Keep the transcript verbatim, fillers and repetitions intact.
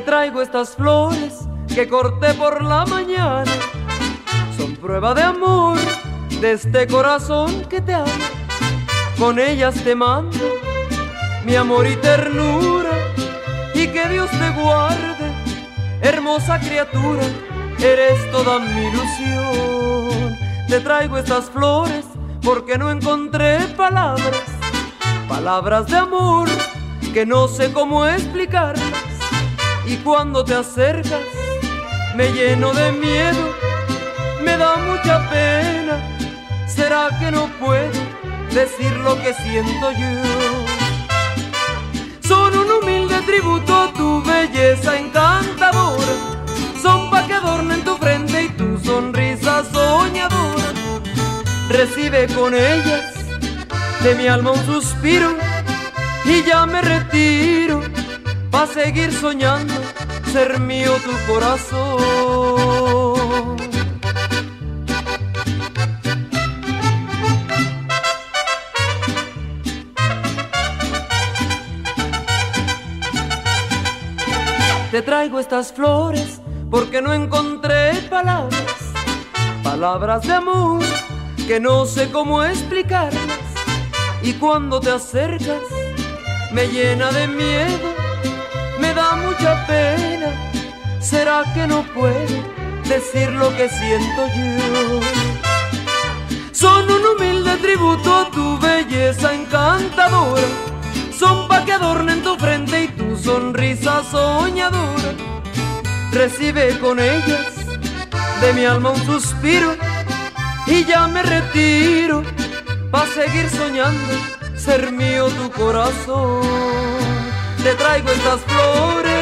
traigo estas flores que corté por la mañana. Son prueba de amor de este corazón que te ama. Con ellas te mando mi amor y ternura, y que Dios te guarde, hermosa criatura, eres toda mi ilusión. Te traigo estas flores porque no encontré palabras, palabras de amor que no sé cómo explicarlas. Y cuando te acercas me lleno de miedo, me da mucha pena. ¿Será que no puedo decir lo que siento yo? Son un humilde tributo a tu belleza encantadora, son pa' que adornen tu frente y tu sonrisa soñadora. Recibe con ellas de mi alma un suspiro, y ya me retiro pa' seguir soñando ser mío tu corazón. Te traigo estas flores porque no encontré palabras, palabras de amor que no sé cómo explicarlas. Y cuando te acercas me llena de miedo, me da mucha pena. ¿Será que no puedo decir lo que siento yo? Son un humilde tributo a tu belleza encantadora, son pa' que adornen tu frente y tu sonrisa soñadora. Recibe con ellas de mi alma un suspiro, y ya me retiro pa' seguir soñando ser mío tu corazón. Te traigo estas flores